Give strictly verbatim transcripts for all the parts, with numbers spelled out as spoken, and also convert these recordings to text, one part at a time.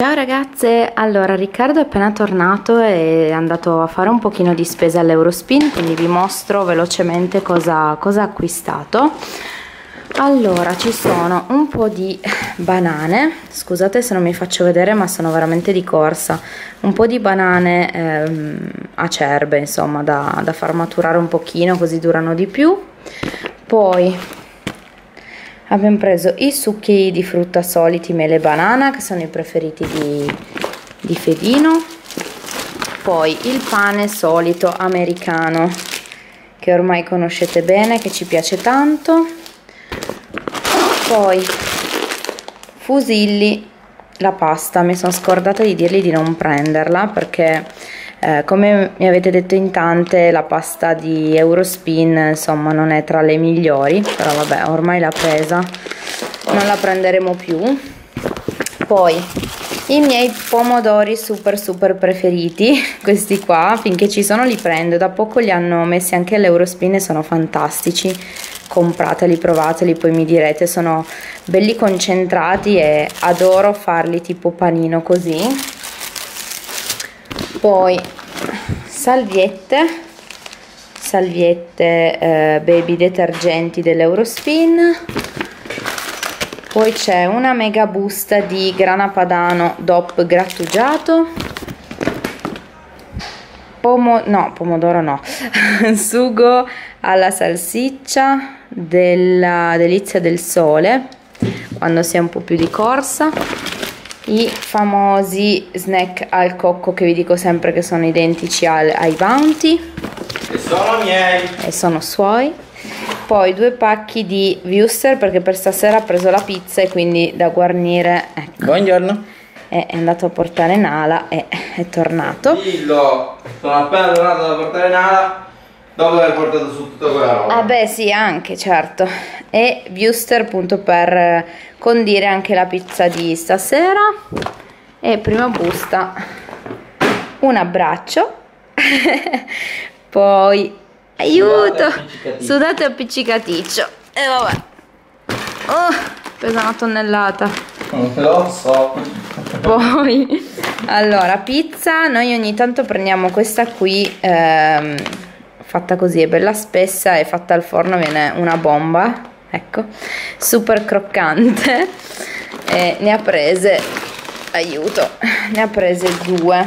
Ciao ragazze, allora Riccardo è appena tornato e è andato a fare un pochino di spesa all'Eurospin, quindi vi mostro velocemente cosa, cosa ha acquistato. Allora, ci sono un po' di banane, scusate se non mi faccio vedere ma sono veramente di corsa, un po' di banane ehm, acerbe, insomma, da, da far maturare un pochino così durano di più. Poi abbiamo preso i succhi di frutta soliti mele e banana, che sono i preferiti di, di Fedino. Poi il pane solito americano, che ormai conoscete bene, che ci piace tanto. Poi fusilli, la pasta, mi sono scordata di dirgli di non prenderla perché eh, come mi avete detto in tante, la pasta di Eurospin insomma non è tra le migliori, però vabbè, ormai l'ha presa, non la prenderemo più. Poi i miei pomodori super super preferiti, questi qua, finché ci sono li prendo, da poco li hanno messi anche all'Eurospin e sono fantastici, comprateli, provateli, poi mi direte, sono belli concentrati e adoro farli tipo panino così. Poi salviette, salviette eh, baby detergenti dell'Eurospin. Poi c'è una mega busta di grana padano D O P grattugiato. Pomo no, pomodoro no, sugo alla salsiccia della Delizia del Sole, quando si è un po' più di corsa. I famosi snack al cocco che vi dico sempre che sono identici al, ai Bounty. E sono miei. E sono suoi. Poi due pacchi di wurstel perché per stasera ha preso la pizza e quindi da guarnire, ecco. Buongiorno. È andato a portare Nala e è tornato. Dillo, sono appena tornato da portare Nala dopo aver portato su tutta quella roba. Ah beh sì, anche certo. E wurstel appunto per condire anche la pizza di stasera. E prima busta un abbraccio. Poi aiuto, sudate appiccicaticcio. E vabbè, oh, pesa una tonnellata. Lo so. Poi allora pizza, noi ogni tanto prendiamo questa qui ehm, fatta così, è bella spessa e fatta al forno viene una bomba, ecco, super croccante. E ne ha prese, aiuto, ne ha prese due.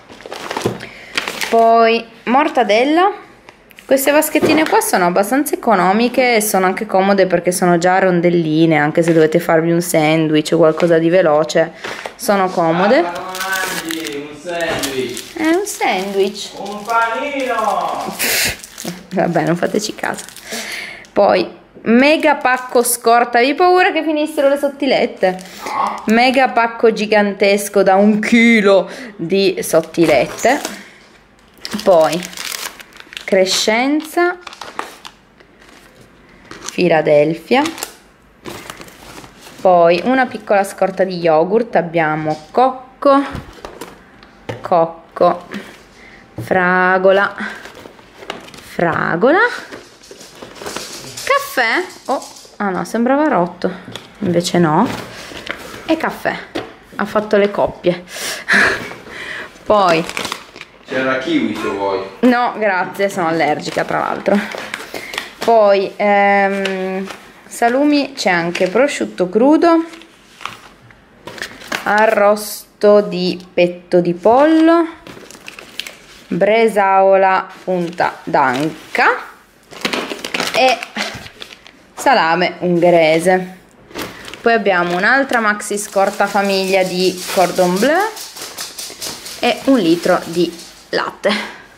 Poi mortadella. Queste vaschettine qua sono abbastanza economiche e sono anche comode perché sono già rondelline, anche se dovete farvi un sandwich o qualcosa di veloce, sono comode. Ah, ma non mangi un sandwich. È un sandwich. Un panino. Vabbè, non fateci caso. Poi mega pacco scorta, avevi paura che finissero le sottilette? No. Mega pacco gigantesco da un chilo di sottilette. Poi Crescenza, Philadelphia. Poi una piccola scorta di yogurt, abbiamo cocco, cocco, fragola, fragola, caffè, oh, ah no, sembrava rotto, invece no, e caffè, ha fatto le coppie. Poi c'era kiwi se vuoi. no, grazie, sono allergica tra l'altro. Poi ehm, salumi, c'è anche prosciutto crudo, arrosto di petto di pollo, bresaola punta d'anca e salame ungherese. Poi abbiamo un'altra maxi scorta famiglia di cordon bleu e un litro di latte.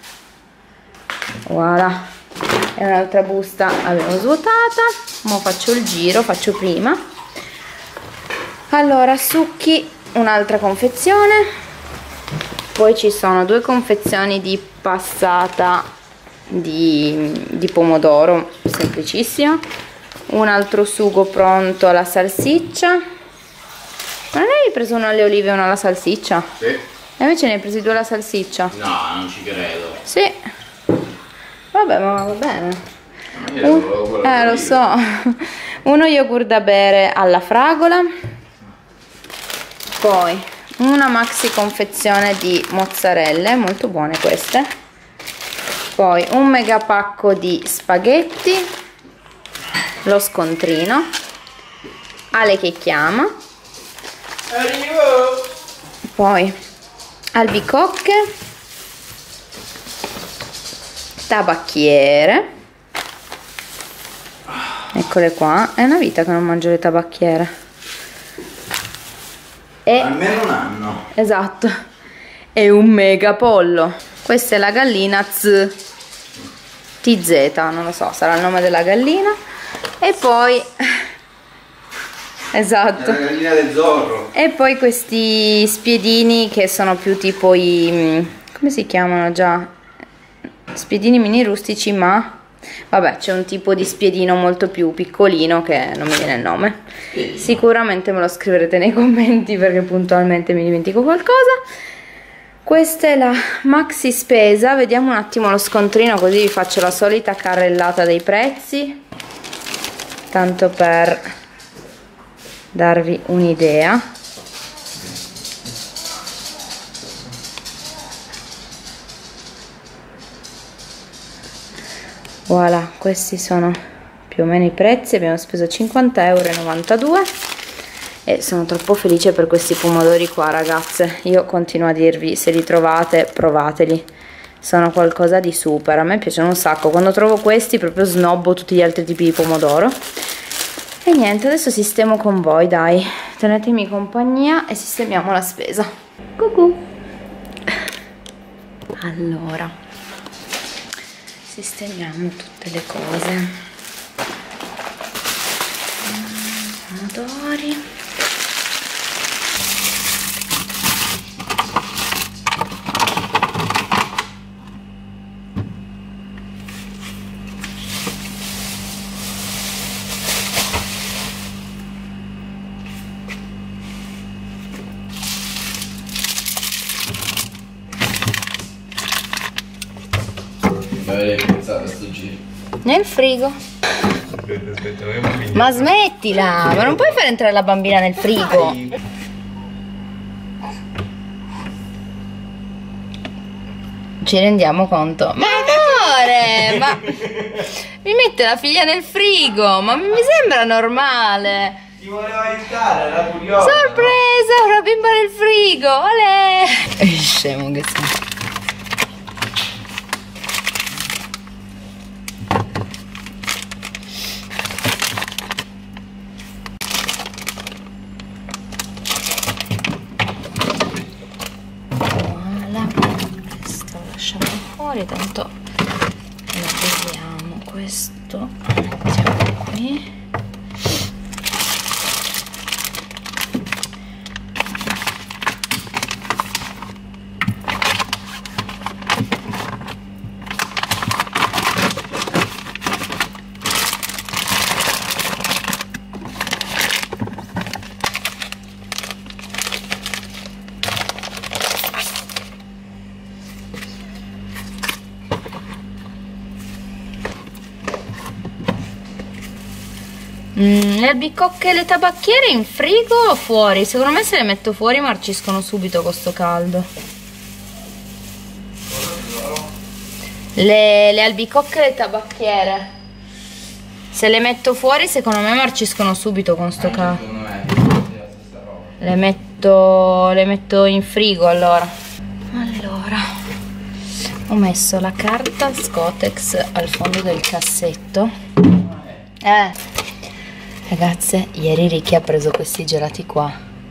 Voilà, e un'altra busta abbiamo svuotata. Ora faccio il giro, faccio prima. Allora, succhi, un'altra confezione. Poi ci sono due confezioni di passata di, di pomodoro, semplicissima. Un altro sugo pronto alla salsiccia. Ma non avevi preso uno alle olive e uno alla salsiccia? Sì. E invece ne hai presi due alla salsiccia? No, non ci credo. Sì. Vabbè, ma va bene. Ma io Un, eh, lo so. Uno yogurt da bere alla fragola. Poi una maxi confezione di mozzarelle, molto buone queste, poi un mega pacco di spaghetti, lo scontrino, Ale che chiama, arrivo, poi albicocche, tabacchiere, eccole qua, è una vita che non mangio le tabacchiere. E, almeno un anno. Esatto. E un mega pollo. Questa è la gallina Z T Z, non lo so, sarà il nome della gallina. E poi esatto, è la gallina del Zorro. e poi questi spiedini che sono più tipo i, come si chiamano già, spiedini mini rustici, ma vabbè, c'è un tipo di spiedino molto più piccolino che non mi viene il nome. Sicuramente me lo scriverete nei commenti perché puntualmente mi dimentico qualcosa. Questa è la maxi spesa, vediamo un attimo lo scontrino così vi faccio la solita carrellata dei prezzi, tanto per darvi un'idea. Voilà, questi sono più o meno i prezzi. Abbiamo speso cinquanta euro e novantadue e sono troppo felice per questi pomodori qua, ragazze. Io continuo a dirvi, se li trovate provateli, sono qualcosa di super, a me piacciono un sacco. Quando trovo questi proprio snobbo tutti gli altri tipi di pomodoro. E niente, adesso sistemo con voi, dai, tenetemi compagnia e sistemiamo la spesa. Cucù. Allora, sistemiamo tutte le cose. Pomodori. Nel frigo. Aspetta, aspetta, non Ma smettila, ma non puoi far entrare la bambina nel frigo. Ci rendiamo conto. Ma amore, ma mi mette la figlia nel frigo, ma mi sembra normale. Ti voleva aiutare, era curiosa. Sorpresa, una bimba nel frigo, olè. È scemo che sei. Tanto la vediamo, questo lo mettiamo qui. Mm, le albicocche e le tabacchiere in frigo o fuori? Secondo me se le metto fuori marciscono subito con sto caldo. Le, le albicocche e le tabacchiere, se le metto fuori secondo me marciscono subito con sto caldo. Le metto, le metto in frigo allora. Allora, ho messo la carta Scotex al fondo del cassetto. Eh Ragazze, ieri Ricky ha preso questi gelati qua.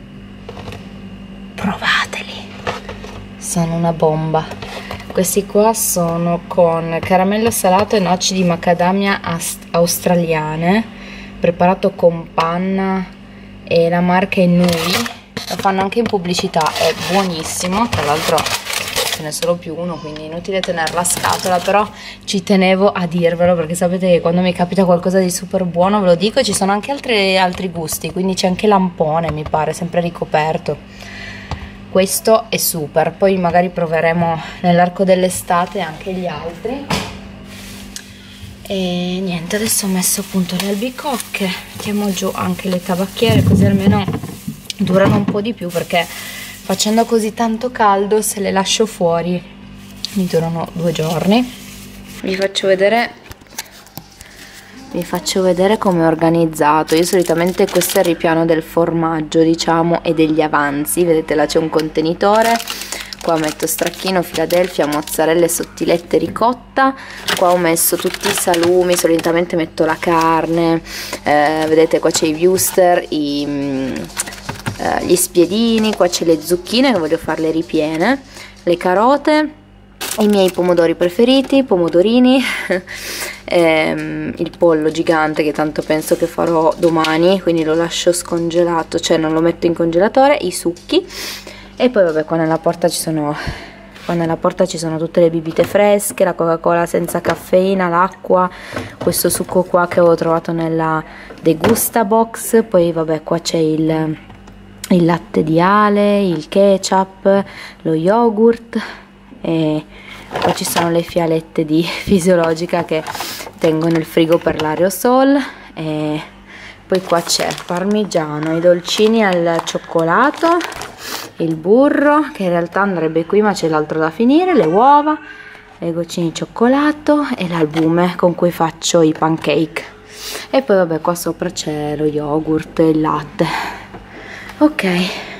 Provateli, sono una bomba. Questi qua sono con caramello salato e noci di macadamia australiane, preparato con panna e la marca è Nui. Lo fanno anche in pubblicità, è buonissimo. Tra l'altro ce n'è solo più uno, quindi inutile tenere la scatola, però ci tenevo a dirvelo perché sapete che quando mi capita qualcosa di super buono ve lo dico. E ci sono anche altri, altri gusti, quindi c'è anche lampone, mi pare, sempre ricoperto. Questo è super, poi magari proveremo nell'arco dell'estate anche gli altri. E niente, adesso ho messo appunto le albicocche, mettiamo giù anche le tabacchiere così almeno durano un po' di più, perché facendo così tanto caldo, se le lascio fuori mi durano due giorni. Vi faccio vedere vi faccio vedere come è organizzato. Io solitamente questo è il ripiano del formaggio, diciamo, e degli avanzi. Vedete, là c'è un contenitore, qua metto stracchino, Philadelphia, mozzarella, sottilette, ricotta. Qua ho messo tutti i salumi, solitamente metto la carne, eh, vedete qua c'è i wuster, i, mm, eh, gli spiedini, qua c'è le zucchine che voglio farle ripiene, le carote, i miei pomodori preferiti, pomodorini, ehm, il pollo gigante che tanto penso che farò domani, quindi lo lascio scongelato, cioè non lo metto in congelatore, i succhi. E poi vabbè, qua nella porta ci sono qua nella porta ci sono tutte le bibite fresche, la Coca-Cola senza caffeina, l'acqua, questo succo qua che avevo trovato nella Degusta Box, poi vabbè qua c'è il, il latte di Ale, il ketchup, lo yogurt, e poi ci sono le fialette di Fisiologica che tengo nel frigo per l'aerosol. E poi qua c'è parmigiano, i dolcini al cioccolato, il burro che in realtà andrebbe qui ma c'è l'altro da finire, le uova, le goccine di cioccolato e l'albume con cui faccio i pancake. E poi vabbè, qua sopra c'è lo yogurt e il latte. Ok,